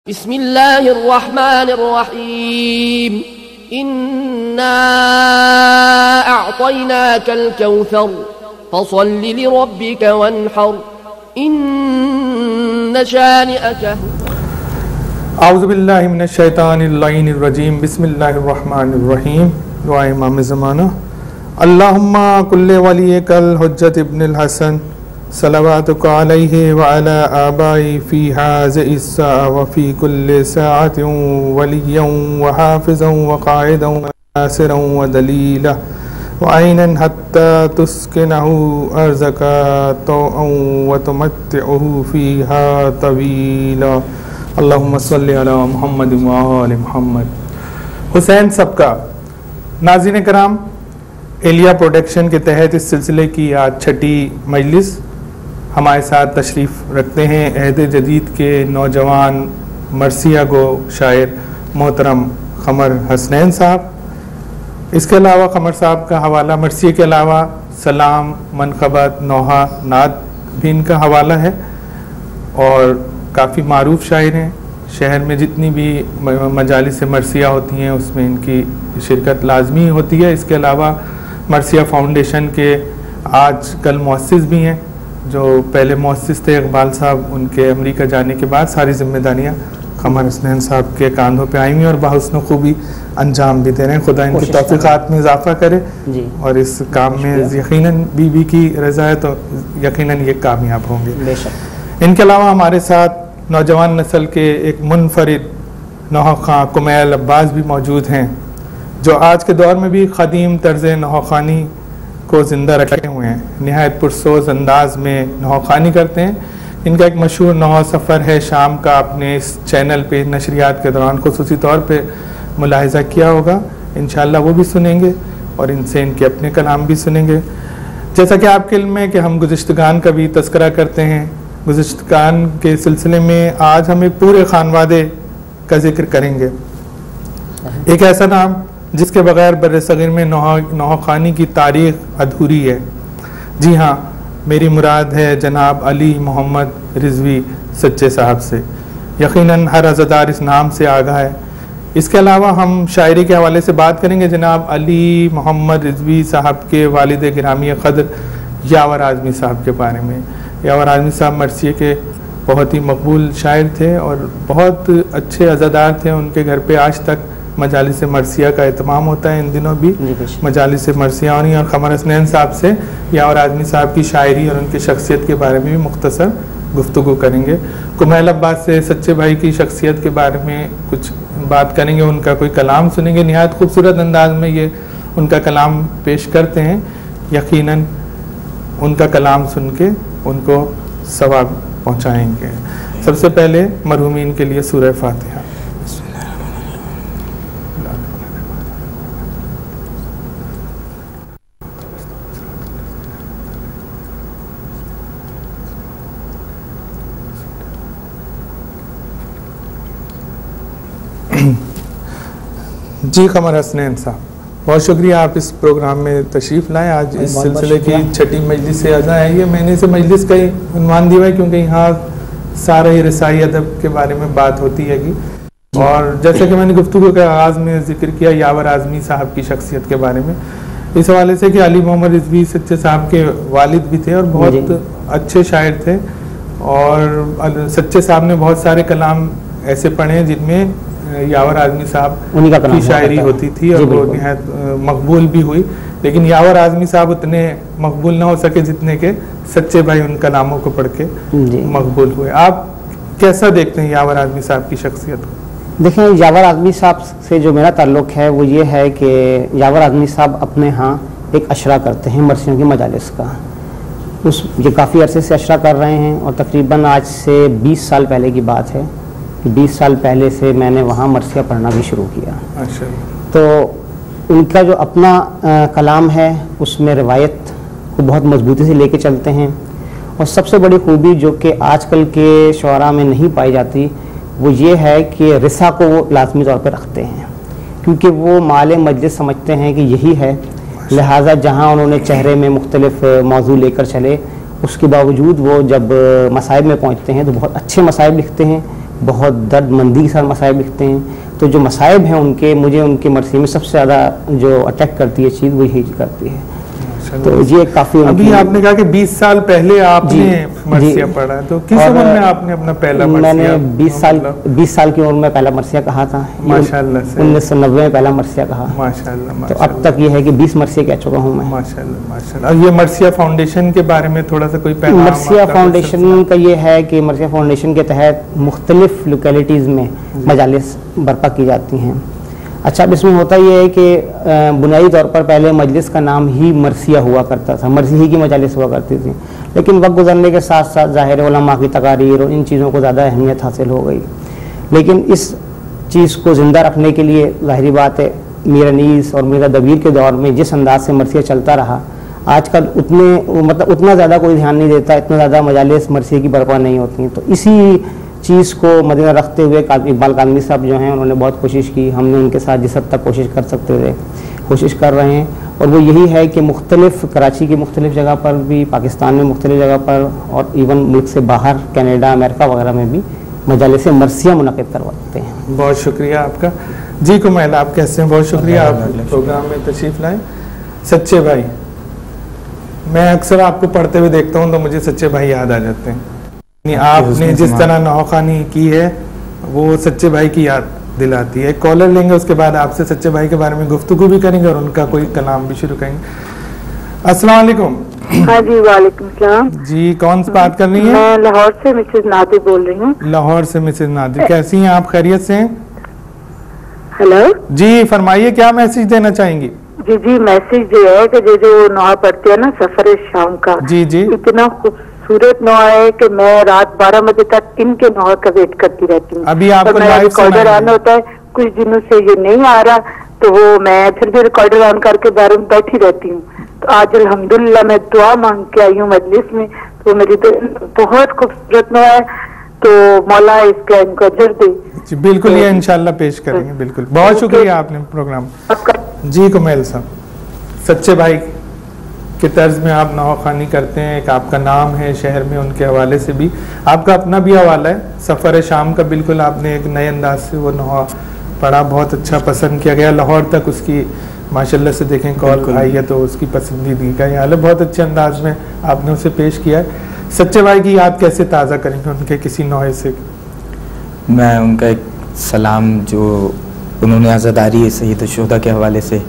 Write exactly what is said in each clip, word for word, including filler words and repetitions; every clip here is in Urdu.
بسم اللہ الرحمن الرحیم انا اعطیناک الکوثر فصل لربک وانحر ان شانئک. اعوذ باللہ من الشیطان اللعین الرجیم. بسم اللہ الرحمن الرحیم. دعا امام زمانہ. اللہم کل ولیک الحجت ابن الحسن صلواتک علیہ وعلی آبائی فی ہذہ الساعة وفی کل ساعة ولیا وحافظا وقائدا وناصرا ودلیلا وعینا حتی تسکنہ ارضک طوعا وتمتعہ فیہا طویلا. اللہم صلی علی محمد وآل محمد. حسین سبکا. ناظرین کرام، ایلیا پروڈکشن کے تحت اس سلسلے کی آج چھٹی مجلس ہمارے ساتھ تشریف رکھتے ہیں عہد جدید کے نوجوان مرثیہ گو شاعر محترم قمر حسنین صاحب. اس کے علاوہ قمر صاحب کا حوالہ مرثیے کے علاوہ سلام، منقبت، نوحہ، نعت بھی ان کا حوالہ ہے اور کافی معروف شاعر ہیں. شہر میں جتنی بھی مجالس مرثیہ ہوتی ہیں اس میں ان کی شرکت لازمی ہوتی ہے. اس کے علاوہ مرثیہ فاؤنڈیشن کے آج کل مؤسس بھی ہیں. جو پہلے مؤسس تھے اقبال صاحب، ان کے امریکہ جانے کے بعد ساری ذمہ داریاں قمر حسنین صاحب کے کاندھوں پہ آئی ہوئی اور بحسن خوبی انجام بھی دے رہے ہیں. خدا ان کی توفیقات میں اضافہ کرے جی. اور اس کام میں یقیناً بی بی کی رضا ہے تو یقیناً یہ کامیاب ہوں گے. ان کے علاوہ ہمارے ساتھ نوجوان نسل کے ایک منفرد نوحہ خواں کمیل عباس بھی موجود ہیں، جو آج کے دور میں بھی قدیم طرز نوحہ خوانی کو زندہ رکھے ہوئے ہیں. نہایت پرسوز انداز میں نوحہ خوانی کرتے ہیں. ان کا ایک مشہور نوحہ سفر ہے شام کا، آپ نے اس چینل پہ نشریات کے دوران خصوصی طور پہ ملاحظہ کیا ہوگا. انشاءاللہ وہ بھی سنیں گے اور ان سے ان کے اپنے کلام بھی سنیں گے. جیسا کہ آپ کے علم ہے کہ ہم گزشتگان کا بھی تذکرہ کرتے ہیں. گزشتگان کے سلسلے میں آج ہم ایک پورے خانوادے کا ذکر کریں گے. ایک ایسا نام جس کے بغیر بر صغیر میں نوحہ خوانی کی تاریخ ادھوری ہے. جی ہاں، میری مراد ہے جناب علی محمد رضوی سچے صاحب سے. یقیناً ہر عزادار اس نام سے آگاہ ہے. اس کے علاوہ ہم شاعری کے حوالے سے بات کریں گے جناب علی محمد رضوی صاحب کے والد گرامی قدر یاور اعظمی صاحب کے بارے میں. یاور اعظمی صاحب مرثیے کے بہت ہی مقبول شاعر تھے اور بہت اچھے عزادار تھے. ان کے گھر پہ آج تک مجالس مرثیہ کا اہتمام ہوتا ہے. ان دنوں بھی مجالس مرثیہ ہونی. اور قمر حسنین صاحب سے یاور اعظمی صاحب کی شاعری اور ان کی شخصیت کے بارے میں بھی مختصر گفتگو کریں گے. کمیل عباس سے سچے بھائی کی شخصیت کے بارے میں کچھ بات کریں گے. ان کا کوئی کلام سنیں گے. نہایت خوبصورت انداز میں یہ ان کا کلام پیش کرتے ہیں. یقیناً ان کا کلام سن کے ان کو ثواب پہنچائیں گے. سب سے پہلے مرحومین کے لیے سورہ فاتحہ. جی قمر حسنین صاحب، بہت شکریہ آپ اس پروگرام میں تشریف لائیں. آج اس سلسلے کی چھٹی مجلس سے اعزاں ہے. یہ میں نے اسے مجلس کا ہی عنوان دیا ہے کیونکہ یہاں سارے ہی رسائی ادب کے بارے میں بات ہوتی ہے گی. اور جیسے کہ میں نے گفتگو کے آغاز میں ذکر کیا یاور اعظمی صاحب کی شخصیت کے بارے میں، اس حوالے سے کہ علی محمد رضوی سچے صاحب کے والد بھی تھے اور بہت اچھے شاعر تھے. اور سچے صاحب نے بہت سارے کلام ایسے پڑھے جن میں یاور اعظمی صاحب کی شاعری ہوتی تھی اور وہ نہایت مقبول بھی ہوئی. لیکن یاور اعظمی صاحب اتنے مقبول نہ ہو سکے جتنے کہ سچے بھائی ان کلاموں کو پڑھ کے مقبول ہوئے. آپ کیسا دیکھتے ہیں یاور اعظمی صاحب کی شخصیت کو؟ دیکھیں، یاور اعظمی صاحب سے جو میرا تعلق ہے وہ یہ ہے کہ یاور اعظمی صاحب اپنے ہاں ایک اشرا کرتے ہیں مرثیوں کی مجالس کا. اس یہ کافی عرصے سے اشرا کر رہے ہیں اور تقریباً آج سے بیس سال پہلے کی بات ہے کہ بیس سال پہلے سے میں نے وہاں مرثیہ پڑھنا بھی شروع کیا. تو ان کا جو اپنا کلام ہے اس میں روایت کو بہت مضبوطی سے لے کے چلتے ہیں. اور سب سے بڑی خوبی جو کہ آج کل کے شعراء میں نہیں پائی جاتی وہ یہ ہے کہ رسا کو وہ لازمی طور پہ رکھتے ہیں، کیونکہ وہ مال مجلس سمجھتے ہیں کہ یہی ہے. لہٰذا جہاں انہوں نے چہرے میں مختلف موضوع لے کر چلے، اس کے باوجود وہ جب مصائب میں پہنچتے ہیں تو بہت اچھے مصائب لکھتے ہیں، بہت درد مندی کے ساتھ مصائب لکھتے ہیں. تو جو مصائب ہیں ان کے، مجھے ان کی مرثیے میں سب سے زیادہ جو اٹیک کرتی ہے چیز وہ یہی کرتی ہے. تو یہ کافی ابھی آپ نے کہا کہ بیس سال پہلے آپ نے مرثیہ پڑھا، تو کس عمر میں آپ نے اپنا پہلا مرثیہ؟ میں نے بیس سال بیس سال کی عمر میں پہلا مرثیہ کہا تھا. ماشاءاللہ سے انیس سو نوے میں پہلا مرثیہ کہا. ماشاءاللہ. تو اب تک یہ ہے کہ بیس مرثیے کہہ چکا ہوں میں. ماشاءاللہ ماشاءاللہ. یہ مرثیہ فاؤنڈیشن کے بارے میں تھوڑا سا کوئی پیغام؟ مرثیہ فاؤنڈیشن کا یہ ہے کہ مرثیہ فاؤنڈیشن کے تحت مختلف لوکیلٹیز میں مجالس برپا کی جاتی ہیں. اچھا، اب اس میں ہوتا یہ ہے کہ بنیادی طور پر پہلے مجلس کا نام ہی مرثیہ ہوا کرتا تھا، مرثیہ ہی کی مجالس ہوا کرتی تھی. لیکن وقت گزرنے کے ساتھ ساتھ ظاہر علماء کی تقاریر اور ان چیزوں کو زیادہ اہمیت حاصل ہو گئی. لیکن اس چیز کو زندہ رکھنے کے لیے ظاہری بات ہے میر انیس اور میرا دبیر کے دور میں جس انداز سے مرثیہ چلتا رہا، آج کل اتنے مطلب اتنا زیادہ کوئی دھیان نہیں دیتا، اتنا زیادہ مجالس مرثیہ کی برپا نہیں ہوتی ہیں. تو اسی چیز کو مدنظر رکھتے ہوئے اقبال کالمی صاحب جو ہیں انہوں نے بہت کوشش کی. ہم نے ان کے ساتھ جس حد تک کوشش کر سکتے تھے کوشش کر رہے ہیں، اور وہ یہی ہے کہ مختلف کراچی کی مختلف جگہ پر بھی، پاکستان میں مختلف جگہ پر، اور ایون ملک سے باہر کینیڈا، امریکہ وغیرہ میں بھی مجالس مرثیہ منعقد کرواتے ہیں. بہت شکریہ آپ کا. جی کمیل، آپ کیسے ہیں؟ بہت شکریہ آپ پروگرام میں تشریف لائیں. سچے بھائی، میں اکثر آپ کو پڑھتے ہوئے دیکھتا ہوں تو مجھے سچے بھائی یاد آ جاتے ہیں. آپ نے جس طرح نوخوانی کی ہے وہ سچے بھائی کی یاد دلاتی ہے. کالر لیں گے، اس کے بعد آپ سے سچے بھائی کے بارے میں گفتگو بھی کریں گے اور ان کا کوئی کلام بھی شروع کریں گے. السلام علیکم. ہاں جی، وعلیکم السلام. جی، کون سے بات کر رہی ہیں؟ میں لاہور سے مسز نادر بول رہی ہوں. لاہور سے مسز نادر، کیسی ہیں آپ؟ خیریت سے ہیں؟ ہیلو جی فرمائیے، کیا میسج دینا چاہیں گی؟ جی جی میسج یہ ہے کہ جو جو نوحہ پڑھتے ہیں نا سفر شام کا، جی جی اتنا خوبصورت نوحہ ہے کہ میں رات بارہ بجے تک ان کے نوحہ کا ویٹ کرتی رہتی ہوں. ابھی آپ کو لائیو ریکارڈر آن ہوتا ہے، کچھ دنوں سے یہ نہیں آ رہا تو وہ میں پھر بھی ریکارڈر آن کر کے باہر بیٹھی رہتی ہوں. تو آج الحمدللہ میں دعا مانگ کے آئی ہوں مجلس میں، تو میری تو بہت خوبصورت نوحہ ہے، تو مولا اس کا ان کو اجر دے. جی بالکل، یہ انشاءاللہ پیش کریں گے. بالکل، بہت شکریہ آپ نے پروگرام. جی کمیل صاحب، سچے بھائی کے طرز میں آپ نوحہ خوانی کرتے ہیں، ایک آپ کا نام ہے شہر میں، ان کے حوالے سے بھی آپ کا اپنا بھی حوالہ ہے سفر شام کا. بالکل آپ نے ایک نئے انداز سے وہ نوحہ پڑھا، بہت اچھا پسند کیا گیا. لاہور تک اس کی ماشاءاللہ سے دیکھیں کال آئی ہے تو اس کی پسندیدگی کا یہ حال ہے. بہت اچھے انداز میں آپ نے اسے پیش کیا ہے. سچے بھائی کی یاد کیسے تازہ کریں گے ان کے کسی نوحے سے؟ میں ان کا ایک سلام جو انہوں نے عزاداری سید الشہداء کے حوالے سے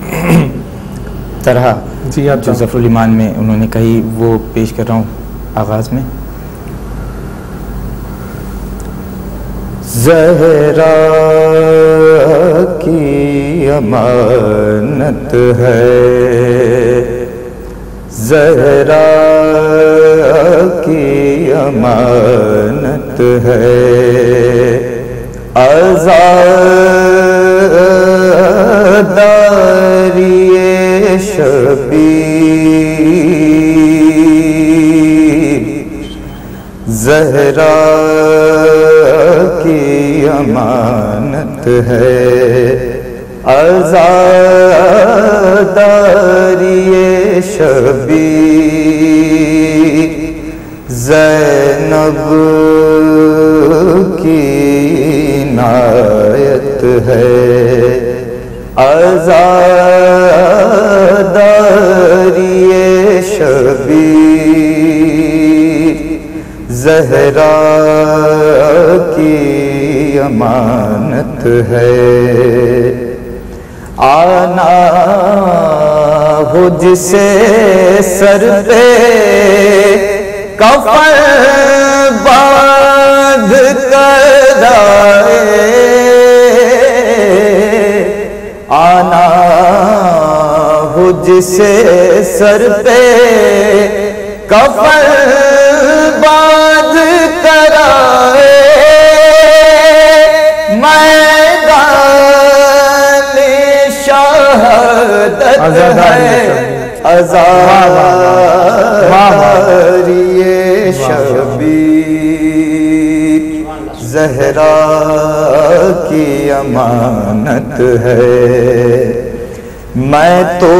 طرح جی جو ظفر الایمان میں انہوں نے کہی وہ پیش کر رہا ہوں آغاز میں. زہرا کی امانت ہے، زہرا کی امانت ہے، عزاداری شبیر، زہرا کی امانت ہے، عزاداری شبیر، زینب کی عنایت ہے، عزاداری شبیر، زہرا کی امانت ہے. آنا ہو جسے سر پہ کفن باندھ کر آئے، آنا ہو جسے سر پہ کفن باندھ کر آئے، میدان شہادت ہے، عزاداری شبیر، زہرا کی امانت ہے. میں تو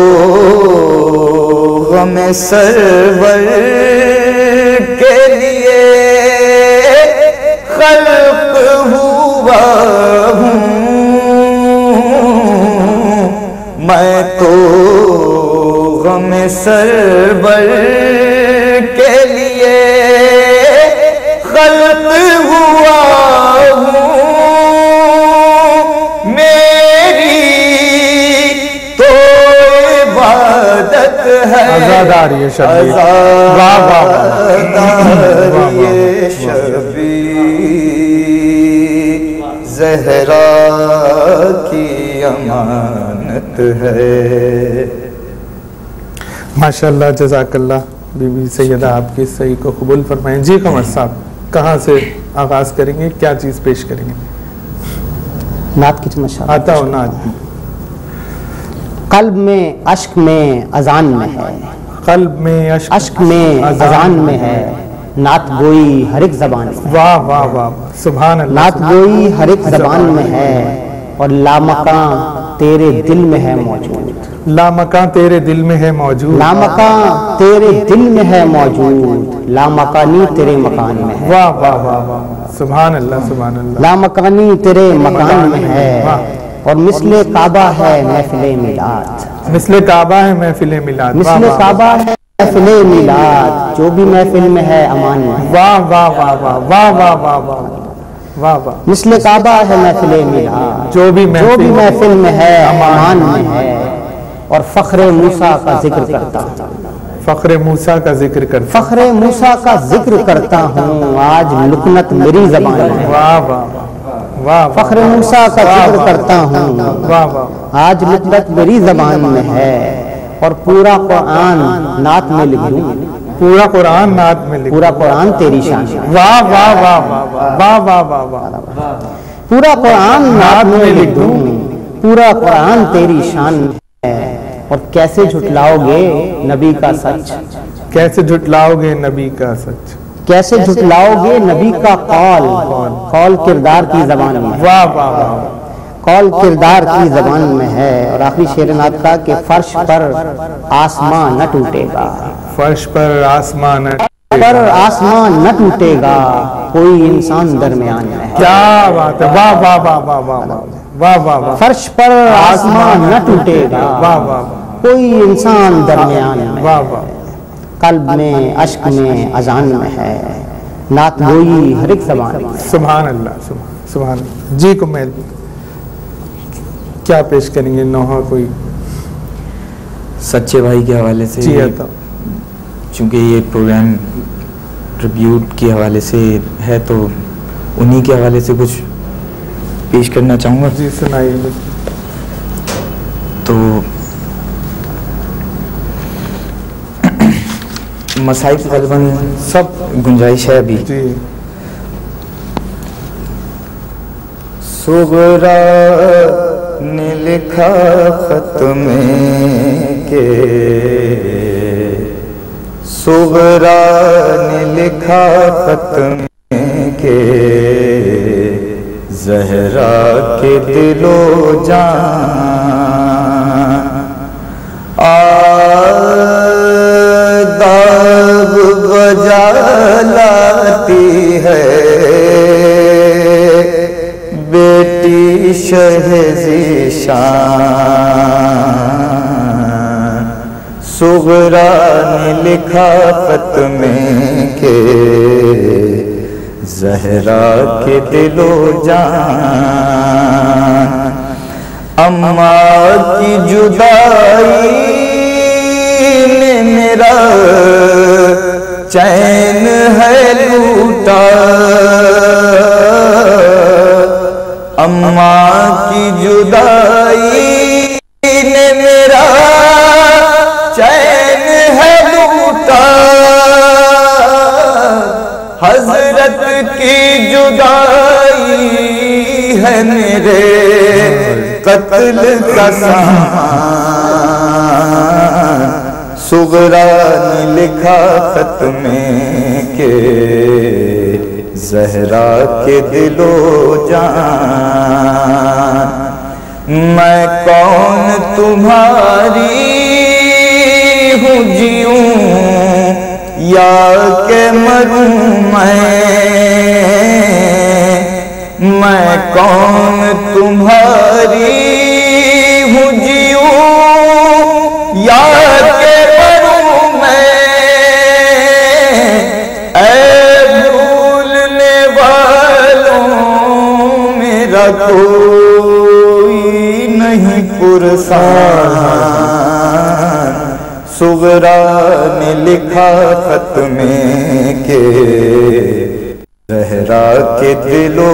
غم سرور کے لیے خلق ہوں ہوا ہوں میں تو غم سرور کے لیے خلق ہوا ہوں میری تو عبادت ہے عزاداری شبیر واہ واہ عزاداری شبیر زہرا کی امانت ہے. ماشاءاللہ جزاک اللہ. بی بی سیدہ آپ کی صحیح کو قبول فرمائیں. جی قمر صاحب کہاں سے آغاز کریں گے, کیا چیز پیش کریں گے؟ نعت کی چمشا آتا ہو نعت. قلب میں اشک میں اذان میں ہے, قلب میں اشک اشک میں اذان میں ہے, نعت گوئی ہر ایک زبان میں. واہ واہ واہ سبحان اللہ. نعت گوئی ہر ایک زبان میں ہے اور لامکاں تیرے دل میں ہے موجود. لامکاں تیرے دل میں ہے موجود. لامکاں تیرے دل میں ہے موجود, لامکانی تیرے مکان میں ہے. واہ واہ واہ واہ سبحان اللہ سبحان اللہ. لامکانی تیرے مکان میں ہے اور مثل کعبہ ہے محفل میلاد. مثل کعبہ ہے محفل میلاد. مثل کعبہ ہے محفل میلاد, جو بھی محفل میں ہے امان میں ہے. واہ واہ واہ واہ واہ واہ واہ واہ واہ واہ. مثل کعبہ ہے محفل میلاد, جو بھی جو بھی محفل میں ہے امان میں ہے. اور فخر موسیٰ کا ذکر کرتا ہوں, فخر موسیٰ کا ذکر کرتا فخر موسیٰ کا ذکر کرتا ہوں, آج لکنت میری زبان میں ہے. واہ واہ واہ. فخر موسیٰ کا ذکر کرتا ہوں, واہ واہ. آج لکنت میری زبان میں ہے اور پورا قرآن نعت میں لکھ دوں. پورا قرآن نعت میں لکھ. پورا قرآن تیری شان ہے. واہ واہ واہ واہ واہ واہ واہ. پورا قرآن نعت میں لکھ دوں, پورا قرآن تیری شان ہے. اور کیسے جھٹلاؤ گے نبی کا سچ, کیسے جھٹلاؤ گے نبی کا سچ, کیسے جھٹلاؤ گے نبی کا قول, قول کردار کی زبان میں. واہ واہ واہ. قول کردار کی زبان میں ہے. اور آخری شعر نعت کا کہ فرش پر آسمان نہ ٹوٹے گا, فرش پر آسمان پر آسمان نہ ٹوٹے گا, کوئی انسان درمیان میں ہے. کیا بات ہے. واہ واہ واہ واہ واہ واہ واہ واہ. فرش پر آسمان نہ ٹوٹے گا, واہ واہ کوئی انسان درمیان میں. واہ واہ. قلب میں اشک میں اذان میں ہے, نعت گوئی ہر ایک زبان میں. سبحان اللہ سبحان اللہ. جی کمیل کیا پیش کریں گے نوحہ کوئی؟ سچے بھائی کے حوالے سے. جی آتا. چونکہ یہ پروگرام ٹریبیوٹ کے حوالے سے ہے تو انہی کے حوالے سے کچھ پیش کرنا چاہوں گا. جی سنائیے. تو مسائل غالباً سب گنجائش ہے ابھی. جی. صغرا نے لکھا خط میں کہ صغرا نے لکھا خط میں کہ زہرا کے دل و جان آداب بجا لاتی ہے بیٹی شہزیشان. صغرا نے لکھا خط میں کہ زہرا کے دل و جان اماں کی جدائی نے میرا چین ہے لوٹا. اماں کی جدائی نے میرا چین ہے لوٹا. حضرت کی جدائی ہے میرے قتل کا سامان. صغرا نے لکھا خط میں کہ زہرا کے دل و جان میں کون تمہاری ہوں جیوں یا کہ مروں میں میں کون تمہاری ہوں جیوں یا کہ مروں میں، اے بھولنے والوں میرا کوئی نہیں پرسان۔ صغرا نے لکھا خط میں کہ زہرا کے دل و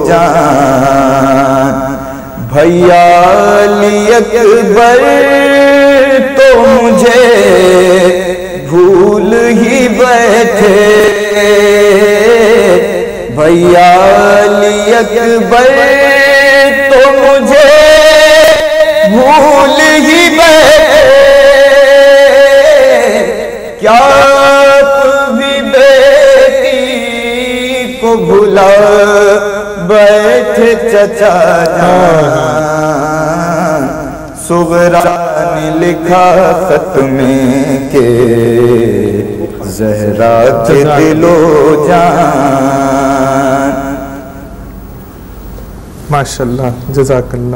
جان، بھیا علی اکبر تو مجھے بھول ہی بیٹھے، بھیا علی اکبر تو مجھے بھول ہی بیٹھے، کیا بھی بیٹی کو بھلا بیٹھے چچا جان۔ صغرا نے لکھا خط میں کہ زہرا کے دل و جان۔ ماشاءاللہ، جزاک اللہ۔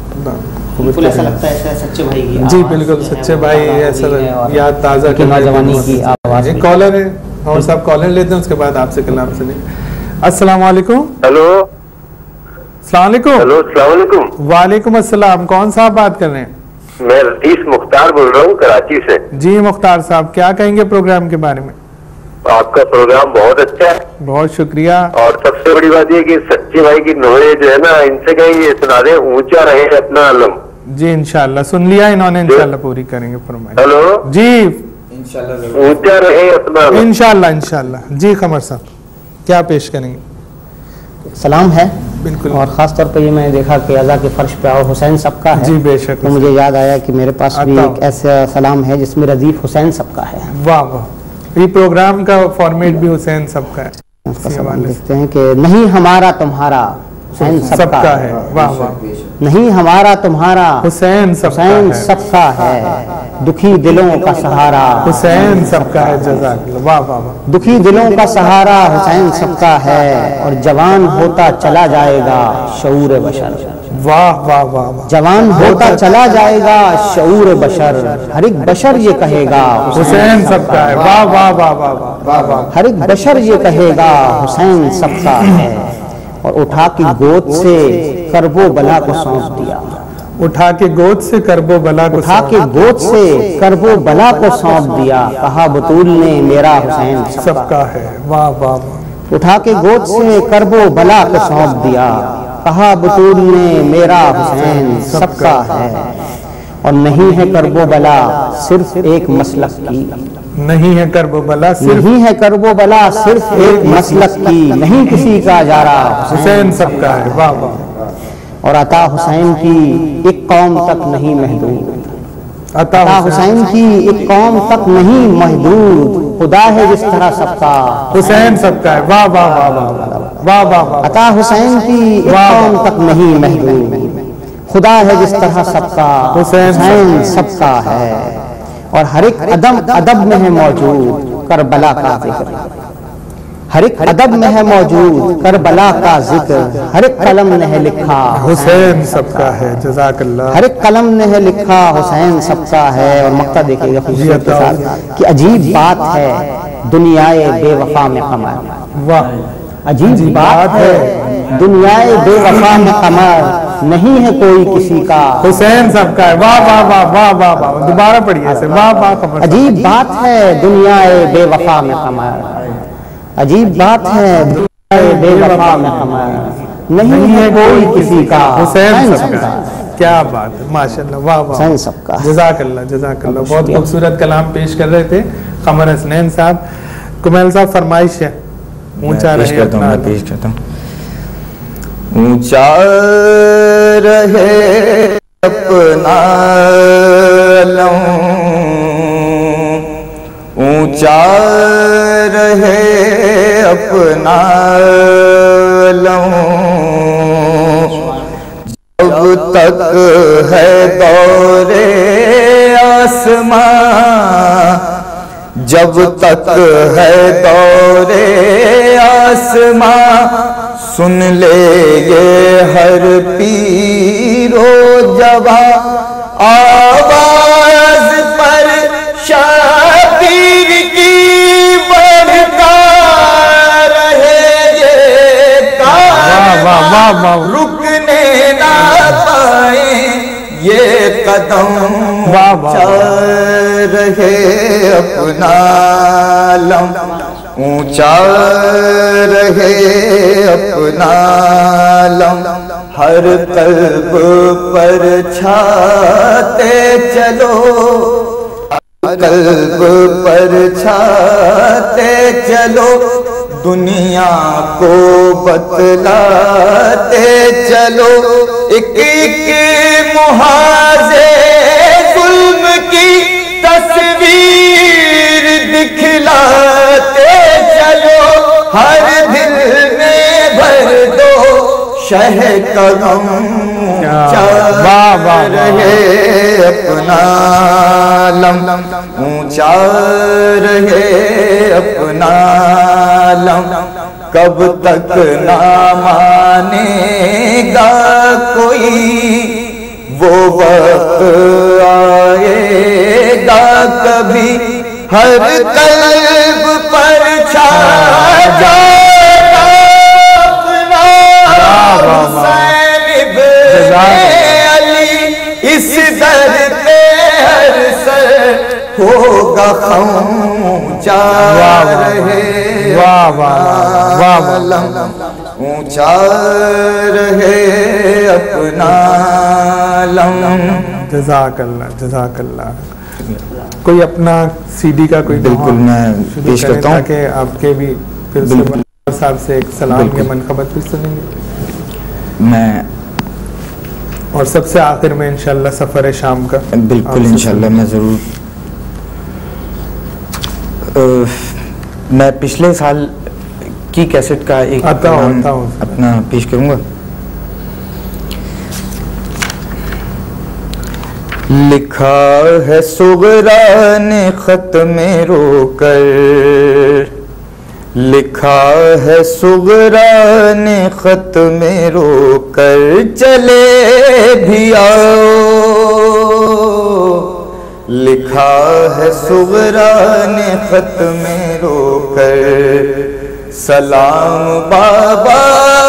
بالکل ایسا لگتا ہے ایسا سچے بھائی کی جی بالکل سچے بھائی، ایسا یاد تازہ کی نوجوانی کی آواز۔ کالر ہے اور صاحب کالر لیتے ہیں، اس کے بعد آپ سے کلام سنیں۔ السلام علیکم۔ ہلو السلام علیکم۔ ہلو السلام علیکم۔ وعلیکم السلام، کون صاحب بات کر رہے ہیں؟ میں رئیس مختار بول رہا ہوں کراچی سے۔ جی مختار صاحب، کیا کہیں گے پروگرام کے بارے میں؟ آپ کا پروگرام بہت اچھا ہے، بہت شکریہ۔ اور سب سے بڑی بات یہ کہ سچے بھائی کی نوحے جو ہے نا، ان سے کہیں یہ سنا دیں، اونچا رہے اپنا علم۔ جی انشاءاللہ، سن لیا انہوں نے، انشاءاللہ پوری کریں گے فرمائیں۔ ہلو جی اونچا رہے اپنا علم۔ انشاءاللہ انشاءاللہ۔ جی قمر صاحب کیا پیش کریں گے؟ سلام ہے بالکل، اور خاص طور پہ یہ میں نے دیکھا کہ اعضا کے فرش پہ اور حسین سب کا ہے۔ جی بے شک۔ تو مجھے یاد آیا کہ میرے پاس بھی آتا ایک ایسا سلام ہے جس میں ردیف حسین سب کا ہے۔ واہ واہ، یہ پروگرام کا فارمیٹ بھی حسین سب کا ہے۔ اس کا سلام دیکھتے ہیں کہ نہیں ہمارا تمہارا حسین سب کا ہے، واہ واہ، نہیں ہمارا تمہارا حسین سب کا حسین ہے، سب کا ہے، دکھی دلوں کا سہارا حسین سب کا ہے، جزاک اللہ، واہ واہ واہ، دکھی دلوں کا سہارا حسین سب کا ہے، اور جوان ہوتا چلا جائے گا شعور بشر، واہ واہ واہ واہ، جوان ہوتا چلا جائے گا شعور بشر، ہر ایک بشر یہ کہے گا حسین سب کا ہے، واہ واہ واہ واہ واہ واہ، ہر ایک بشر یہ کہے گا حسین سب کا ہے، اور اٹھا کی گود سے کرب و بلا کو سونپ دیا، اٹھا کے گود سے کرب و بلا کو اٹھا کے گود سے کرب و بلا کو سونپ دیا، کہا بطول نے میرا حسین سب کا ہے، واہ واہ واہ، اٹھا کے گود سے کرب و بلا کو سونپ دیا، کہا بطول نے میرا حسین سب کا ہے، اور نہیں ہے کرب و بلا صرف ایک مسلک کی، نہیں ہے کرب و بلا صرف نہیں ہے کرب و بلا صرف ایک مسلک کی، نہیں کسی کا جا رہا حسین سب کا ہے، واہ واہ، اور عطا حسین کی ایک قوم تک نہیں محدود، عطا عطا حسین کی ایک قوم تک نہیں محدود، خدا ہے جس طرح سب کا حسین سب کا ہے، واہ واہ واہ واہ واہ واہ واہ، عطا حسین کی ایک قوم تک نہیں محدود، خدا ہے جس طرح سب کا حسین سب کا ہے، اور ہر ایک ادب ادب میں ہے موجود کربلا کا ذکر، ہر ایک ادب میں ہے موجود کربلا کا ذکر، ہر ایک قلم نے ہے لکھا حسین سب کا ہے، جزاک اللہ، ہر ایک قلم نے ہے لکھا حسین سب کا ہے، اور مقطع دیکھیے گا خوبصورت کے ساتھ کہ عجیب بات ہے دنیائے بے وفا میں قمر، واہ، عجیب بات ہے دنیائے بے وفا میں قمر، نہیں ہے کوئی کسی کا حسین سب کا ہے، واہ واہ واہ واہ واہ واہ، دوبارہ پڑھیے اسے، واہ واہ قمر صاحب، عجیب بات ہے دنیائے بے وفا میں قمر، عجیب بات ہے دنیائے بے وفا میں قمر، نہیں ہے کوئی کسی کا حسین سب کا، کیا بات ہے، ماشاءاللہ، واہ واہ، حسین سب کا، جزاک اللہ جزاک اللہ، بہت خوبصورت کلام پیش کر رہے تھے قمر حسنین صاحب۔ کمیل صاحب فرمائش ہے، اونچا پیش رہے کرتا ہوں، اپنا میں پیش کرتا ہوں، اونچا رہے اپنا علم، اونچا رہے اپنا علم، جب تک ہے دور آسمان، جب تک ہے دور آسمان، سن لے یہ ہر پیر و جوان آواز پر شبیر کی بڑھتا رہے یہ کام رکنے نہ پائیں یہ قدم چل رہے اپنا لم اونچا رہے اپنا لم ہر قلب پر چھاتے چلو قلب پر چھاتے چلو دنیا کو بتلاتے چلو ایک ایک محاذ ظلم کی تصویر دکھلاتے چلو ہر دل میں بھر دو شہ کا غم اونچا رہے اپنا لم اونچا رہے اپنا لم کب تک نہ مانے گا کوئی وہ وقت آئے گا کبھی ہر قلب پر چھا جائے اپنا حسین ابن علی اس در پہ ہر سر ہوگا خم اونچا رہے اونچا رہے اپنا لم. جزاک اللہ جزاک اللہ. کوئی اپنا سی ڈی کا کوئی بالکل میں پیش کرتا ہوں کہ آپ کے بھی پھر صاحب سے ایک سلام کے منقبت بھی سنیں گے میں اور سب سے آخر میں انشاءاللہ سفر شام کا. بالکل انشاءاللہ میں ضرور. میں پچھلے سال کی کیسٹ کا ایک اپنا پیش کروں گا. لکھا ہے صغرا نے خط میں رو کر لکھا ہے صغرا نے خط میں رو کر چلے بھی آؤ. لکھا ہے صغرا نے خط میں رو کر سلام بابا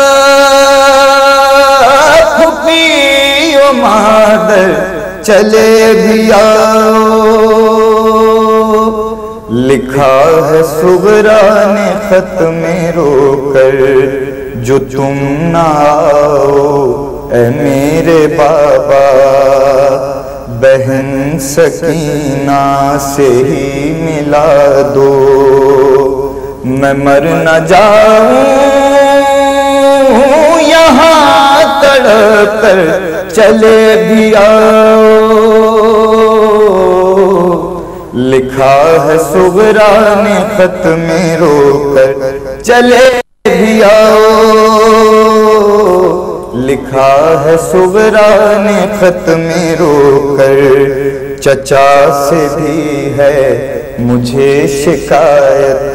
پھوپھی و مادر چلے بھی آؤ. لکھا ہے صغرا نے خط میں رو کر جو تم نہ آؤ اے میرے بابا بہن سکینہ سے ہی ملا دو میں مر نہ جاؤں یہاں تڑپ کر چلے بھی آؤ. لکھا ہے صغرا نے خط میں رو کر چلے بھی آؤ. لکھا ہے صغرا نے خط میں رو کر چچا سے بھی ہے مجھے شکایت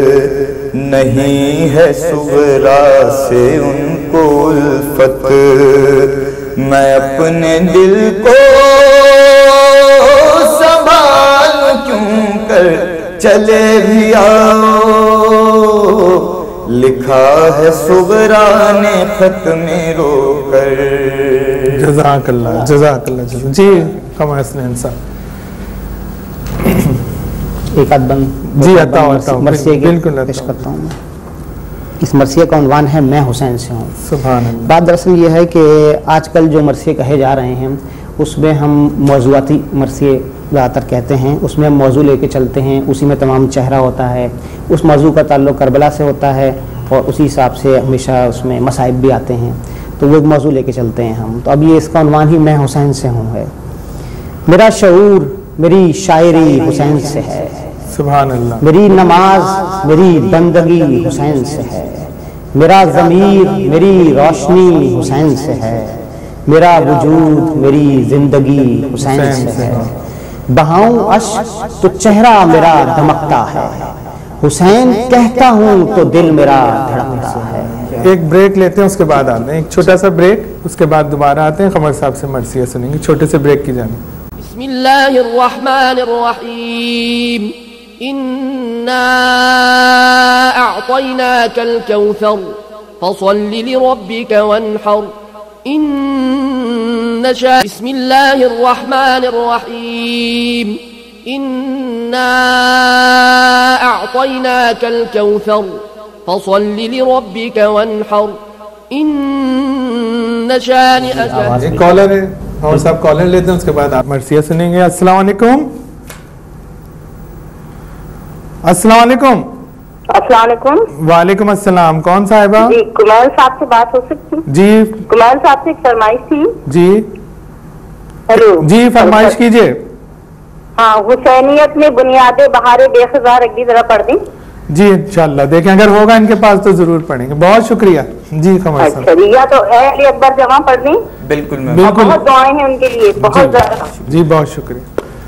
نہیں ہے صغرا سے ان کو الفت. میں اپنے دل کو سنبھال کیوں کر چلے بھی آؤ. لکھا ہے صغرا نے خط میں رو کر. جزاک اللہ جزاک اللہ جزاک. جی قمر حسنین صاحب ایک آدھ بند جی عطا مرثیے کی پیش کرتا ہوں. اس مرثیے کا عنوان ہے میں حسین سے ہوں. سبحان اللہ. بات دراصل یہ ہے کہ آج کل جو مرثیے کہے جا رہے ہیں اس میں ہم موضوعاتی مرثیے زیادہ تر کہتے ہیں. اس میں ہم موضوع لے کے چلتے ہیں, اسی میں تمام چہرہ ہوتا ہے, اس موضوع کا تعلق کربلا سے ہوتا ہے اور اسی حساب سے ہمیشہ اس میں مصائب بھی آتے ہیں, تو وہ ایک موضوع لے کے چلتے ہیں ہم. تو اب یہ اس کا عنوان ہی میں حسین سے ہوں ہے. میرا شعور میری شاعری حسین سے ہے, سبحان اللہ. میری نماز میری بندگی حسین سے ہے, میرا ضمیر میری روشنی حسین سے ہے, میرا وجود میری زندگی حسین سے ہے. بہاؤں اشک تو چہرہ میرا دمکتا ہے, حسین کہتا ہوں تو دل میرا دھڑکتا ہے. ایک بریک لیتے ہیں، اس کے بعد آتے ہیں، ایک چھوٹا سا بریک، اس کے بعد دوبارہ آتے ہیں، قمر صاحب سے مرثیہ سنیں گے، چھوٹے سے بریک کی جانب. بسم اللہ الرحمن الرحیم انا اعطیناک الکوثر فصل لربک وانحر ان شاء. بسم اللہ الرحمن الرحیم انا اعطیناک الکوثر فصل لربک وانحر ان شانئک. ایک کالر ہے اور صاحب کالر لیتے ہیں، اس کے بعد آپ مرثیہ سنیں گے. السلام علیکم. السلام علیکم. السلام علیکم. وعلیکم السلام. کون صاحبہ؟ جی کمال صاحب سے بات ہو سکتی؟ جی کمال صاحب سے ایک فرمائش تھی. جی ہیلو جی فرمائش کیجیے. ہاں، حسینیت میں بنیاد بہار بے خزاں ایک بھی ذرا پڑھ دیں. جی انشاءاللہ دیکھیں اگر ہوگا ان کے پاس تو ضرور پڑھیں گے. بہت شکریہ. جی قمر صاحب. اچھا جی، یا تو اہل اکبر جمع پڑھ دیں. بالکل میں بالکل. بہت دعائیں ہیں ان کے لیے، بہت زیادہ. جی بہت شکریہ.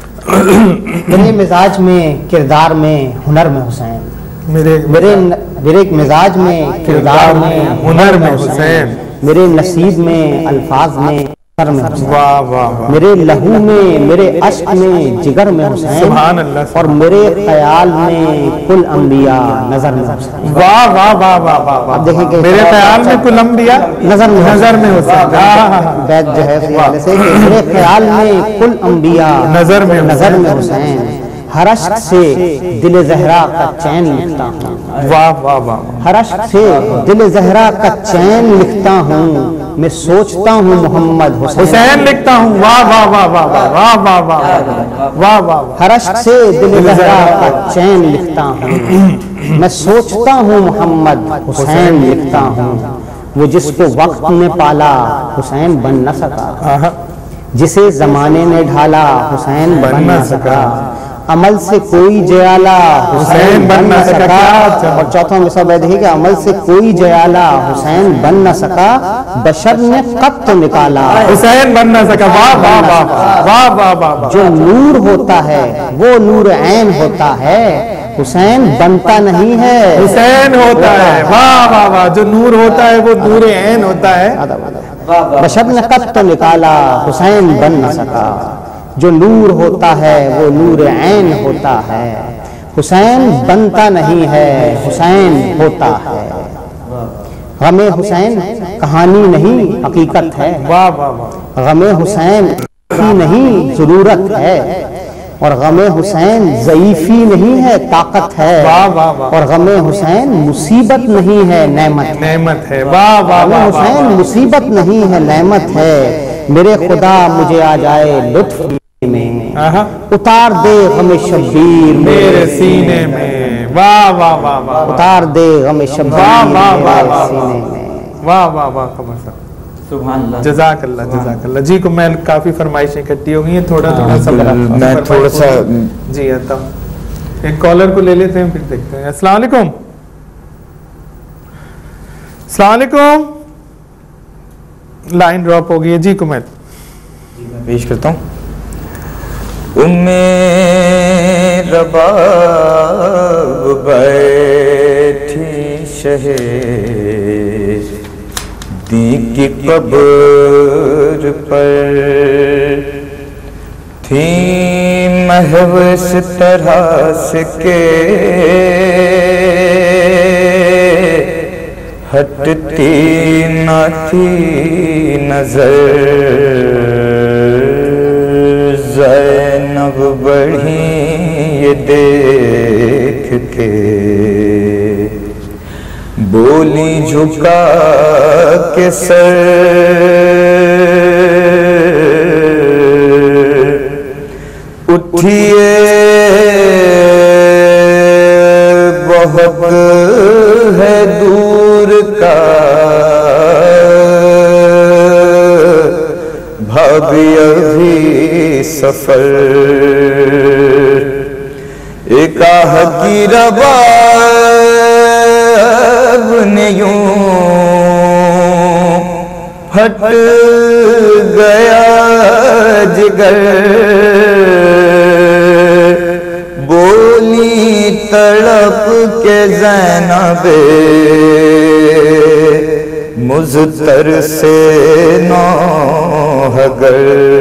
میرے مزاج میں، کردار میں، ہنر میں حسین. میرے میرے میرے مزاج میں، کردار میں، ہنر میں حسین. میرے نصیب میں، الفاظ میں، ہنر میں حسین. واہ واہ واہ. میرے لہو میں، میرے عشق میں، جگر میں حسین. سبحان اللہ. اور میرے خیال میں کل انبیاء نظر میں حسین. واہ واہ واہ واہ واہ. اب دیکھیں کہ میرے خیال میں کل انبیاء نظر میں نظر میں حسین. بیت جو ہے اس حوالے سے کہ میرے خیال میں کل انبیاء نظر میں نظر میں حسین. ہر اشک سے دل زہرا کا چین لکھتا ہوں. واہ واہ واہ. ہر اشک سے دل زہرا کا چین لکھتا ہوں. میں سوچتا ہوں محمد حسین. حسین لکھتا ہوں. واہ واہ واہ واہ واہ واہ واہ واہ واہ واہ. ہر اشک سے دل زہرا کا چین لکھتا ہوں. میں سوچتا ہوں محمد حسین لکھتا ہوں. وہ جس کو وقت نے پالا حسین بن نہ سکا. جسے زمانے نے ڈھالا حسین بن نہ سکا. عمل سے کوئی جیالہ حسین بن نہ سکا. اور چوتھا مثال دیکھیے کہ عمل سے کوئی جیالہ حسین بن نہ سکا. بشر نے قط تو نکالا حسین بن نہ سکا. واہ واہ واہ واہ واہ واہ. جو نور ہوتا ہے وہ نور عین ہوتا ہے. حسین بنتا نہیں ہے، حسین ہوتا ہے. واہ واہ واہ. جو نور ہوتا ہے وہ نور عین ہوتا ہے. بشر نے قط تو نکالا حسین بن نہ سکا. جو نور ہوتا ہے وہ نور عین ہوتا ہے. حسین بنتا نہیں ہے، حسین ہوتا ہے. غم حسین کہانی نہیں حقیقت ہے. واہ واہ واہ. غم حسین کی نہیں ضرورت ہے. اور غم حسین ضعیفی نہیں ہے طاقت ہے. واہ واہ واہ. اور غم حسین مصیبت نہیں ہے نعمت. نعمت ہے. واہ واہ غم واہ. حسین مصیبت نہیں ہے نعمت ہے. میرے خدا مجھے آ جائے لطف میں اتار دے غم شبیر میرے سینے میں. واہ واہ واہ واہ. اتار دے غم شبیر واہ واہ واہ میرے واہ. سینے میں. واہ واہ واہ. قمر صاحب سبحان اللہ. جزاک اللہ جزاک اللہ. جی کو میں کافی فرمائشیں اکٹھی ہو گئی ہیں، تھوڑا تھوڑا سا میں تھوڑا سا جی آتا ہوں. ایک کالر کو لے لیتے ہیں پھر دیکھتے ہیں. السلام علیکم. السلام علیکم. لائن ڈراپ ہو گئی ہے. جی کمل پیش کرتا ہوں. امیں رباب بیٹھی شہر دی کی قبر پر تھی محو اس طرح سے کہ ہٹتی نہ تھی نظر. زینب بڑھی یہ دیکھ کے بولی جھکا کے سر اٹھیے بہت ہے دور کا بھابھی ابھی سفر. ایک آہ کی رباب نے یوں پھٹ گیا جگر بولی تڑپ کے زینب مضطر سے نوحگر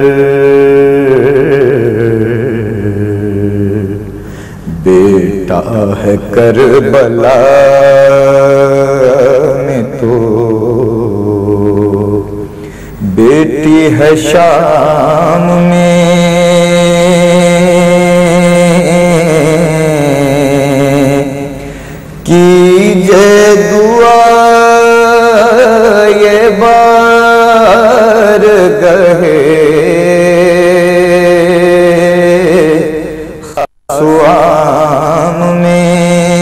بیٹا ہے کربلا میں تو بیٹی ہے شام میں کیجے دعا یہ بار گہے خاصوام میں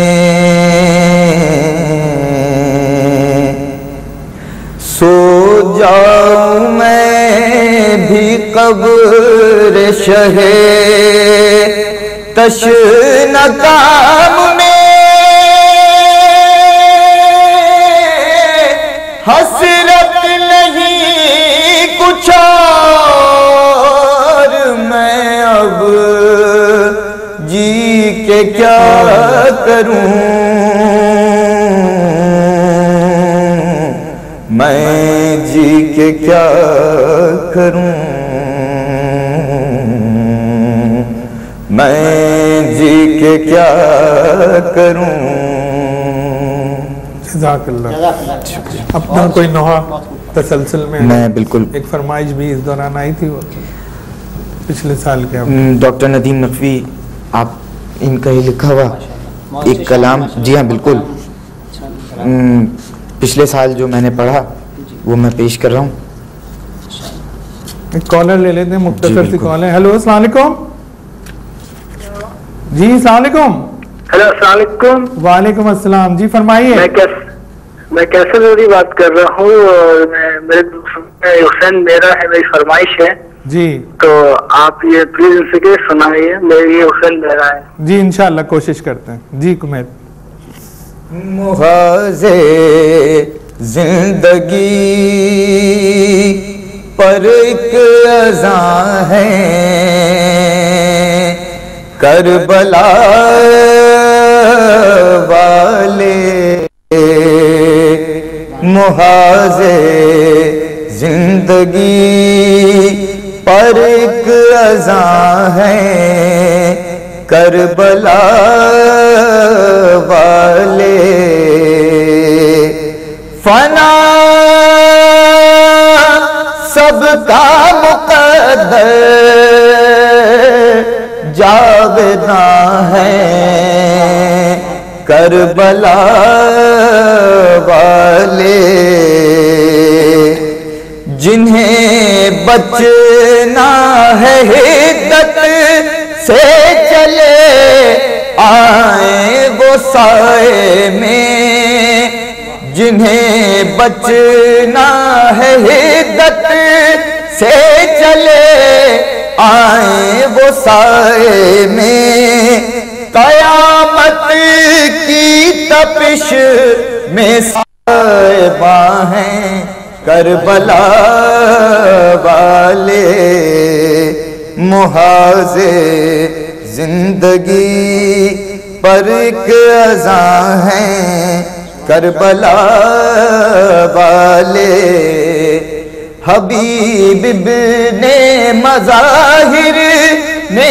سو جاؤں میں بھی قبر شہے تشنہ کام میں حسرت نہیں کچھ اور میں اب جی کے کیا کروں میں جی کے کیا کروں میں جی کے کیا کروں جزاک اللہ اپنا کوئی نوحہ تسلسل میں میں بالکل ایک فرمائش بھی اس دوران آئی تھی وہ پچھلے سال کے ڈاکٹر ندیم نقوی آپ ان کا ہی لکھا ہوا ایک کلام جی ہاں بالکل پچھلے سال جو میں نے پڑھا وہ میں پیش کر رہا ہوں ایک کالر لے لیتے ہیں مختصر سی کال ہے ہیلو السلام علیکم جی السلام علیکم ہیلو السلام علیکم وعلیکم السلام جی فرمائیے میں کیس میں کیسے نوری بات کر رہا ہوں اور میں میرے حسین میرا ہے میری فرمائش ہے جی تو آپ یہ پلیز ان سے کہ سنائیے میری یہ حسین میرا ہے جی انشاءاللہ کوشش کرتے ہیں جی کمید محاذے زندگی پر ایک اذاں ہے کربلا والے محاذے زندگی پر ایک اذاں ہے کربلا والے فنا سب کا مقدر جاوداں ہے کربلا والے جنہیں بچنا ہے حدت سے چلے آئیں وہ سائے میں جنہیں بچنا ہے حدت سے چلے آئیں وہ سائے میں قیامت کی تپش میں سائباں ہیں کربلا والے محاذے زندگی پر ایک اذاں ہیں کربلا والے حبیب ابن مظاہر نے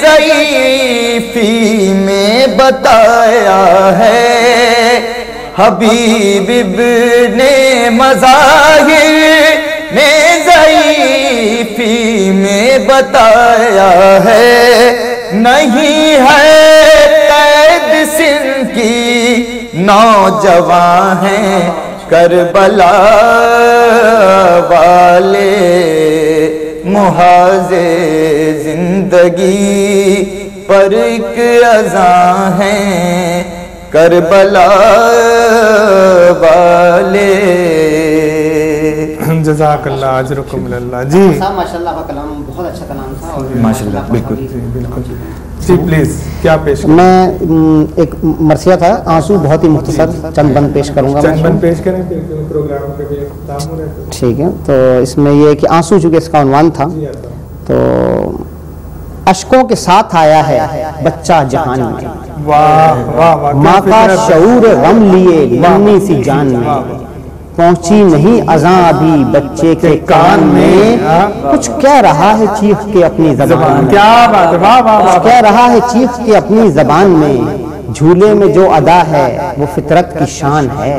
ضعیفی میں بتایا ہے حبیب ابن مظاہر نے ضعیفی میں بتایا ہے نہیں ہے قید سن کی نوجوان ہیں کربلا والے محاذے زندگی پر ایک اذاں ہیں کربلا والے جزاک اللہ اجرکم اللہ جی ماشاءاللہ کا کلام بہت اچھا کلام تھا ماشاءاللہ بالکل جی بالکل جی پلیز کیا پیش میں ایک مرثیہ تھا آنسو بہت ہی مختصر چند بند پیش کروں گا چند بند پیش کریں پروگرام کے بھی اختتام ہو رہا ہے ٹھیک ہے تو اس میں یہ کہ آنسو چونکہ اس کا عنوان تھا تو اشکوں کے ساتھ آیا ہے بچہ جہان میں واہ واہ واہ ماں کا شعور غم لیے ننھی سی جان میں پہنچی نہیں اذاں ابھی بچے کے کان میں، کچھ کہہ رہا ہے چیخ کے اپنی زبان میں، کیا بات ہے، واہ واہ واہ، کچھ کہہ رہا ہے چیخ کے اپنی زبان میں، جھولے میں جو ادا ہے وہ فطرت کی شان ہے،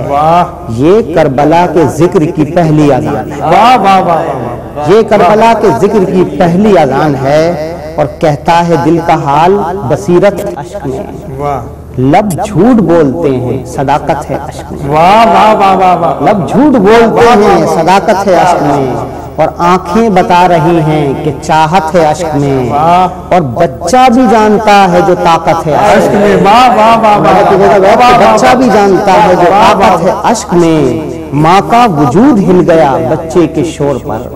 یہ کربلا کے ذکر کی پہلی اذان ہے، واہ واہ واہ، یہ کربلا کے ذکر کی پہلی اذان ہے، اور کہتا ہے دل کا حال بصیرت اشک میں، لب جھوٹ بولتے ہیں صداقت ہے اشک میں، واہ واہ واہ واہ واہ، لب جھوٹ بولتے ہیں صداقت ہے اشک میں، اور آنکھیں بتا رہی ہیں کہ چاہت ہے اشک میں، اور بچہ بھی جانتا ہے جو طاقت ہے اشک میں، واہ واہ واہ واہ، بچہ بھی جانتا ہے جو طاقت ہے اشک میں، ماں کا وجود ہل گیا بچے کے شور پر،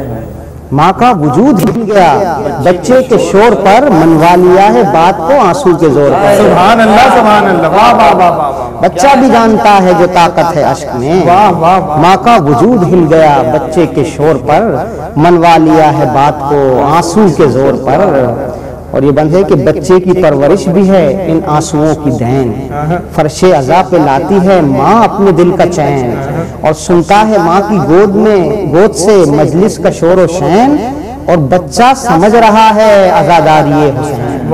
ماں کا وجود ہل گیا بچے کے شور پر، منوا لیا ہے بات کو آنسو کے زور پر، سبحان اللہ سبحان اللہ، واہ واہ واہ واہ، بچہ بھی جانتا ہے جو طاقت ہے اشک میں، ماں کا وجود ہل گیا بچے کے شور پر، منوا لیا ہے بات کو آنسو کے زور پر، اور یہ بند ہے کہ بچے کی پرورش بھی ہے ان آنسوؤں کی دین، فرش عزا پہ لاتی ہے ماں اپنے دل کا چین، اور سنتا ہے ماں کی گود میں گود سے مجلس کا شور و شین، اور بچہ سمجھ رہا ہے عزاداری حسین،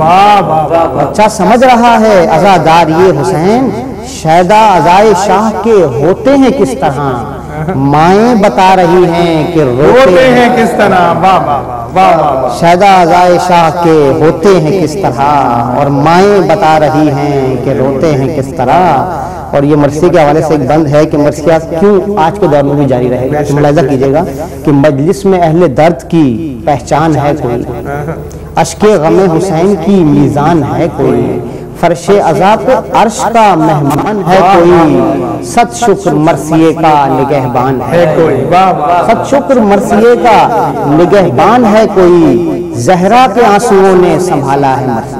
بچہ سمجھ رہا ہے عزاداری حسین، شیدا عزائے شاہ کے ہوتے ہیں کس طرح، مائیں بتا رہی ہیں کہ روتے ہیں کس طرح، واہ واہ واہ واہ، شیدا عزائے شاہ کے ہوتے ہیں کس طرح، اور مائیں بتا رہی ہیں کہ روتے ہیں کس طرح، اور یہ مرثیے کے حوالے سے ایک بند ہے کہ مرثیہ کیوں آج کے دور میں بھی جاری رہے گا، ملاحظہ کیجئے گا کہ مجلس میں اہل درد کی پہچان ہے کوئی، اشک غم حسین کی میزان ہے کوئی، فرش عزا پہ عرش کا مہمان ہے کوئی، ست شکر مرثیے کا نگہبان ہے کوئی، ست شکر مرثیے کا نگہبان ہے کوئی، زہرا کے آنسوؤں نے سنبھالا ہے مرثیہ،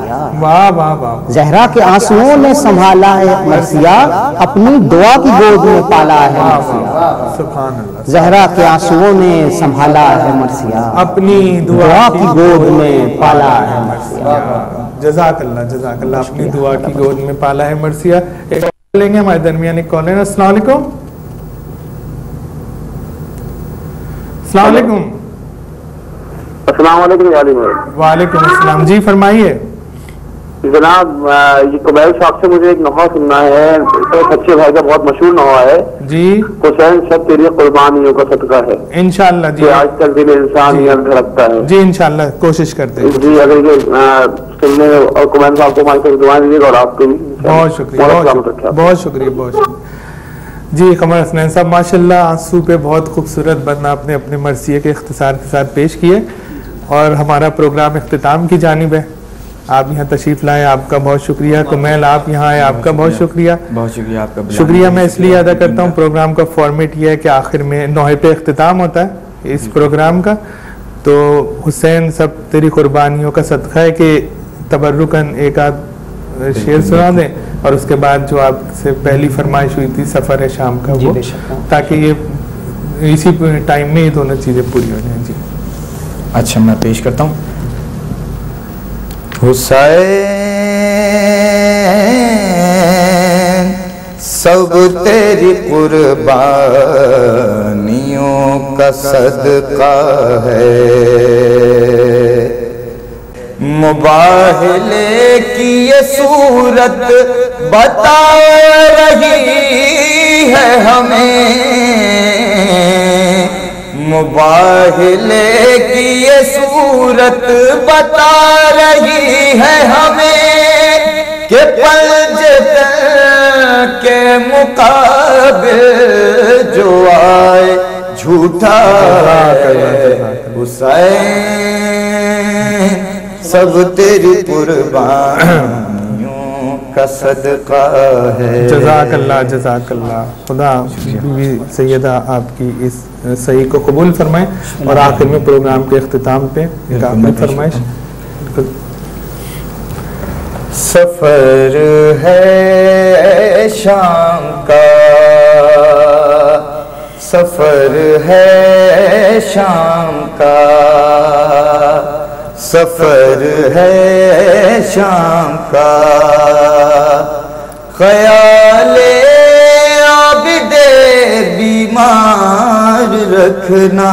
زہرا کے آنسوؤں نے سنبھالا ہے مرثیہ، اپنی دعا کی گود میں پالا ہے مرثیہ، زہرا کے آنسوؤں نے سنبھالا ہے مرثیہ، اپنی دعا کی گود میں پالا ہے مرثیہ، جزاک اللہ جزاک اللہ، اپنی دعا کی گود میں پالا ہے مرثیہ۔ ایک لیں گے ہمارے درمیان ایک کال ہے، السلام علیکم۔ السلام علیکم۔ السلام علیکم۔ وعلیکم السلام، جی فرمائیے جناب۔ یہ قبیل صاحب سے مجھے ایک نوحہ سننا ہے، سچے بھائی کا بہت مشہور نوحہ ہے جی، حسین سب تیری قربانیوں کا صدقہ ہے، انشاءاللہ جی، آج تک دل انسان یہ دھڑکتا ہے، جی انشاءاللہ کوشش کرتے ہیں جی۔ اگر یہ سننے اور قبیل صاحب کو ہماری طرف دعائیں دیجیے گا، اور آپ کو بھی بہت شکریہ، بہت شکریہ بہت شکریہ جی۔ قمر حسنین صاحب ماشاءاللہ آنسو پہ بہت خوبصورت بند آپ نے اپنے مرثیے کے اختصار کے ساتھ پیش کیے، اور ہمارا پروگرام اختتام کی جانب ہے۔ آپ یہاں تشریف لائے، آپ کا بہت شکریہ۔ کمیل آپ یہاں آئے، آپ کا بہت شکریہ۔ بہت شکریہ آپ کا، شکریہ میں اس لیے ادا کرتا ہوں، پروگرام کا فارمیٹ یہ ہے کہ آخر میں نوحے پہ اختتام ہوتا ہے اس پروگرام کا، تو حسین سب تیری قربانیوں کا صدقہ ہے کہ تبرکاً ایک آدھ شعر سنا دیں، اور اس کے بعد جو آپ سے پہلی فرمائش ہوئی تھی سفر شام کا، وہ تاکہ یہ اسی ٹائم میں یہ دونوں چیزیں پوری ہو جائیں۔ جی اچھا میں پیش کرتا ہوں۔ حسین سب تیری قربانیوں کا صدقہ ہے، مباہلے کی یہ صورت بتا رہی ہے ہمیں، مباہلے کی یہ صورت بتا رہی ہے ہمیں کہ پنجتن کے مقابل جو آئے جھوٹا ہے، حسین سب تیری قربانیوں کا صدقہ ہے۔ جزاک اللہ جزاک اللہ، خدا بی سیدہ آپ کی اس صحیح کو قبول فرمائے، اور آخر میں پروگرام کے اختتام پہ ایک آخری فرمائش۔ سفر ہے شام کا، سفر ہے شام کا، سفر ہے شام کا، خیال عابد بیمار بیمار رکھنا،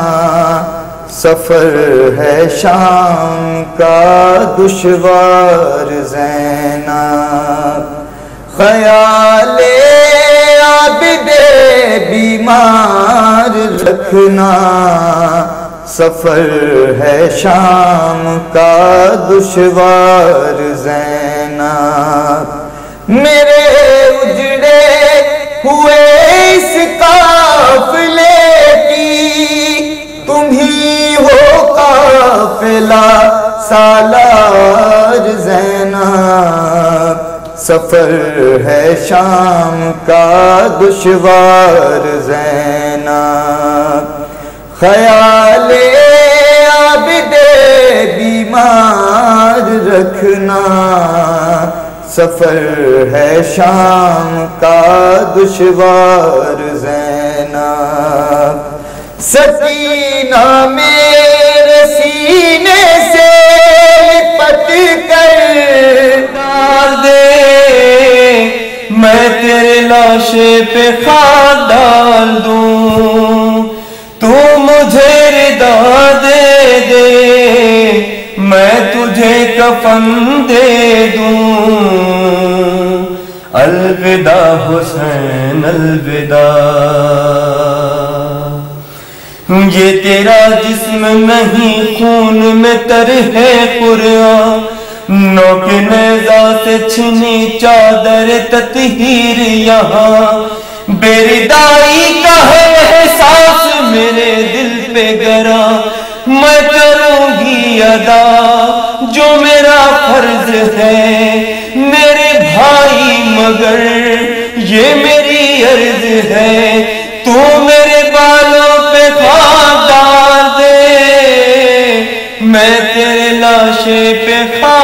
سفر ہے شام کا دشوار زینب، خیال عابد بیمار رکھنا، سفر ہے شام کا دشوار زینب، میرے اجڑے ہوئے اس قافلے کی تم ہی ہو قافلہ سالار زینب، سفر ہے شام کا دشوار زینب، خیال عابد بیمار رکھنا، سفر ہے شام کا دشوار زینب، سکینہ میرے سینے سے لپٹ کر ڈال دے، میں تیرے لاشے پہ خاک ڈال دوں، تو مجھے ردا دے دے، میں تجھے کفن دے دوں، الوداع حسین الوداع، یہ تیرا جسم نہیں خون میں تر ہے قرآن، نوک نیزہ سے چھنی چادر تطہیر یہاں، بے ردائی کا ہے احساس میرے دل پہ گرا، میں کروں گی ادا جو میرا فرض ہے میرے بھائی، مگر یہ میری عرض ہے تو میرے بالوں پہ خاک ڈال دے، میں تیرے لاشے پہ خاک